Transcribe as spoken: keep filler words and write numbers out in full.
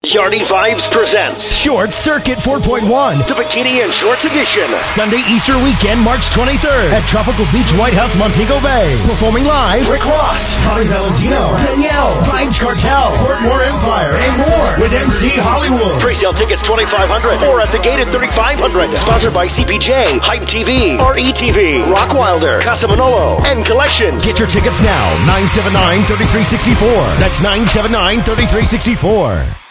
Yardy Vibes presents Short Circuit four point one, the Bikini and Shorts Edition. Sunday Easter weekend, March twenty-third at Tropical Beach White House, Montego Bay. Performing live, Rick Ross, Tommy Valentino, Danielle, Vibes Cartel, Portmore Empire, and more with M C Hollywood. Pre-sale tickets twenty-five hundred dollars or at the gate at thirty-five hundred dollars. Sponsored by C P J, Hype T V, R E T V, Rockwilder, Casa Manolo, and Collections. Get your tickets now, nine seven nine, three three six four. That's nine seven nine, three three six four.